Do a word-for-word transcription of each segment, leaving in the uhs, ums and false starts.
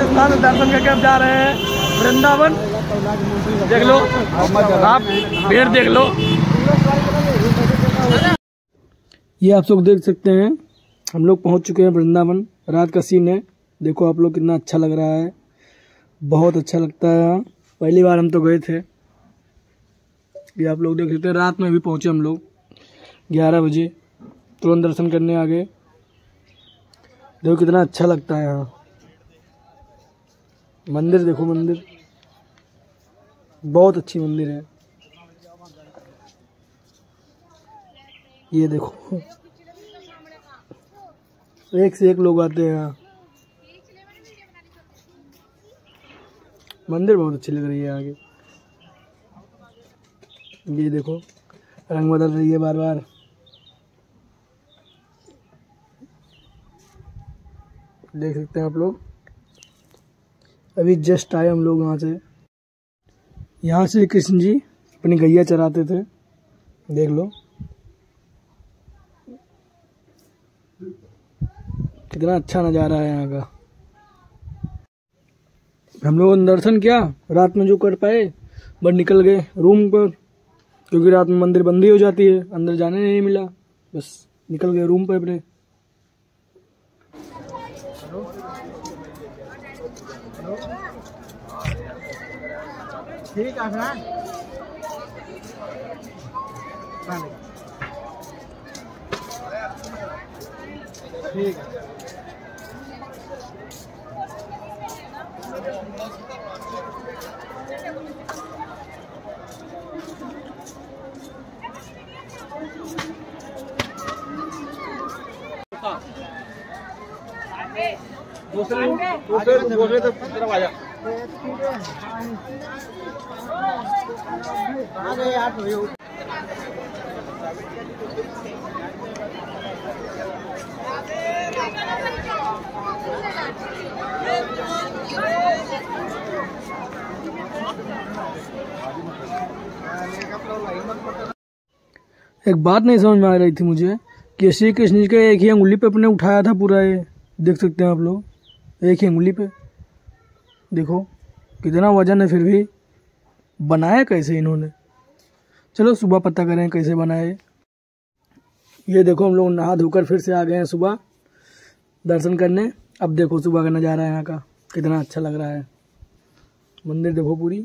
स्थान दर्शन करके अब जा रहे हैं वृंदावन। देख लो आप, भीड़ देख लो। ये आप लोग देख सकते हैं, हम लोग पहुंच चुके हैं वृंदावन। रात का सीन है, देखो आप लोग कितना अच्छा लग रहा है, बहुत अच्छा लगता है यहाँ। पहली बार हम तो गए थे। ये आप लोग देख सकते हैं, रात में भी पहुंचे हम लोग ग्यारह बजे, तुरंत दर्शन करने आ गए। देखो कितना अच्छा लगता है यहाँ। मंदिर देखो, मंदिर बहुत अच्छी मंदिर है। ये देखो एक से एक लोग आते हैं यहाँ। मंदिर बहुत अच्छी लग रही है आगे। ये देखो रंग बदल रही है बार बार। देख सकते हैं आप लोग। अभी जस्ट आए हम लोग वहाँ से। यहाँ से कृष्ण जी अपनी गैया चराते थे, देख लो कितना अच्छा नज़ारा है यहाँ का। हम लोगों ने दर्शन किया रात में जो कर पाए, बस निकल गए रूम पर, क्योंकि रात में मंदिर बंद ही हो जाती है, अंदर जाने नहीं मिला, बस निकल गए रूम पर अपने। ठीक है ठीक है। दूसरे दूसरे दूसरे तो तरफ आ जा। एक बात नहीं समझ में आ रही थी मुझे कि श्री कृष्ण जी के एक ही अंगुली पे अपने उठाया था पूरा। ये देख सकते हैं आप लोग, एक ही अंगुली पे देखो कितना वजन है, फिर भी बनाया कैसे इन्होंने। चलो सुबह पता करें कैसे बनाए। ये देखो हम लोग नहा धोकर फिर से आ गए हैं सुबह दर्शन करने। अब देखो सुबह का नज़ारा यहाँ का कितना अच्छा लग रहा है। मंदिर देखो पूरी,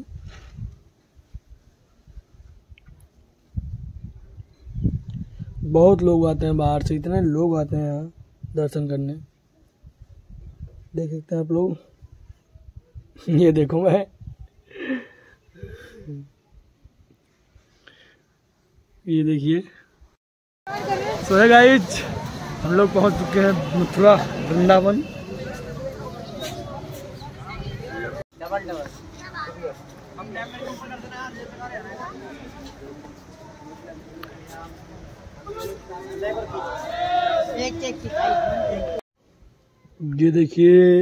बहुत लोग आते हैं बाहर से, इतने लोग आते हैं यहाँ दर्शन करने। देख सकते हैं आप लोग। ये देखो मैं, ये देखिए। सो है गाइज, हम लोग पहुंच चुके हैं मथुरा वृंदावन। ये देखिए,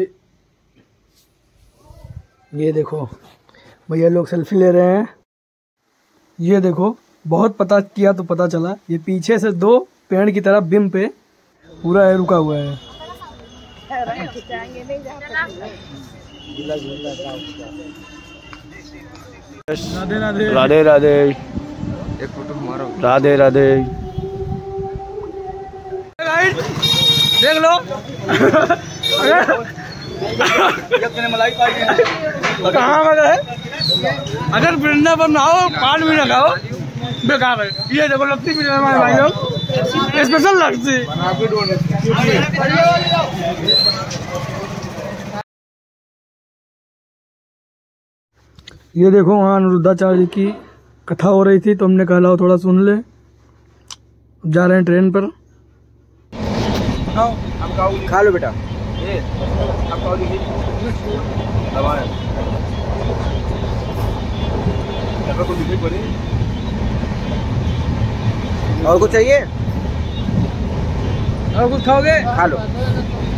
ये देखो भैया लोग सेल्फी ले रहे हैं। ये देखो बहुत पता किया तो पता चला, ये पीछे से दो पेड़ की तरफ बिम पे पूरा है रुका हुआ है। राधे राधे राधे राधे। एक फोटो हमारा। राधे राधे। देख लो कहाँ में है। अगर वृंदावन में आओ पान भी ना खाओ, बेकार है। ये देखो लस्सी भी हमारे भाई लोग, स्पेशल लस्सी। ये देखो वहाँ अनिरुद्धाचार्य की कथा हो रही थी, तो हमने कहा लाओ थोड़ा सुन ले। जा रहे हैं ट्रेन पर। खा लो बेटा। और कुछ चाहिए? और कुछ खाओगे? खा लो।